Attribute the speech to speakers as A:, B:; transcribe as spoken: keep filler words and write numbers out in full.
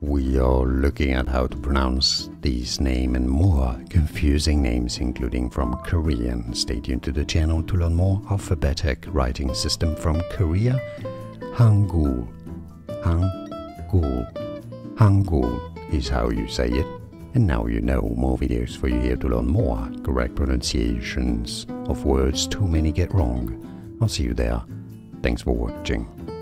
A: We are looking at how to pronounce these names and more confusing names, including from Korean. Stay tuned to the channel to learn more alphabetic writing system from Korea. Hangul. Hangul. Hangul is how you say it. And now you know. More videos for you here to learn more correct pronunciations of words too many get wrong. I'll see you there. Thanks for watching.